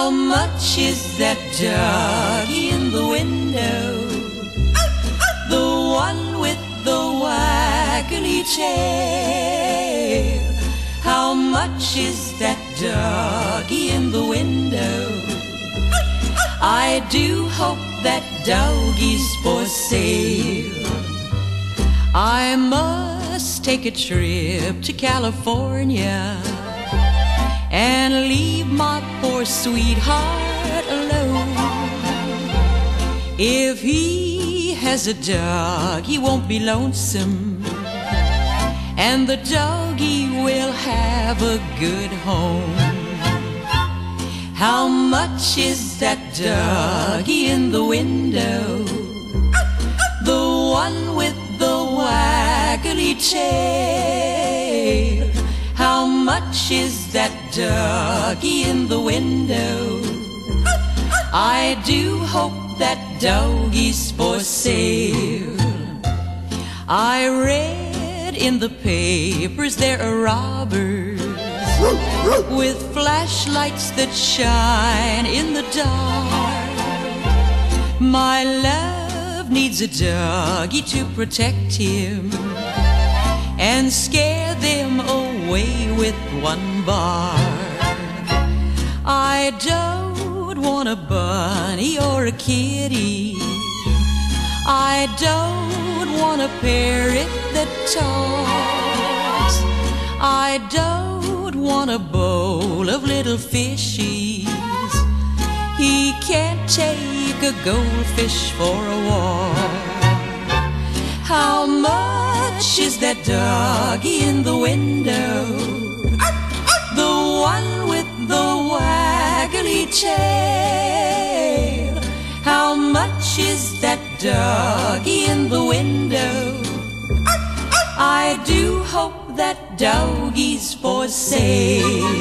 How much is that doggie in the window? The one with the waggly tail. How much is that doggie in the window? I do hope that doggie's for sale. I must take a trip to California and leave my poor sweetheart alone. If he has a dog, he won't be lonesome, and the doggie will have a good home. How much is that doggie in the window? The one with the waggly tail. How much is that doggie in the window? I do hope that doggie's for sale. I read in the papers there are robbers with flashlights that shine in the dark. My love needs a doggie to protect him and scare them away with one bark. I don't want a bunny or a kitty. I don't want a parrot that talks. I don't want a bowl of little fishies. He can't take a goldfish for a walk. How much is that doggie in the window? The one with the waggly tail. How much is that doggie in the window? I do hope that doggie's for sale.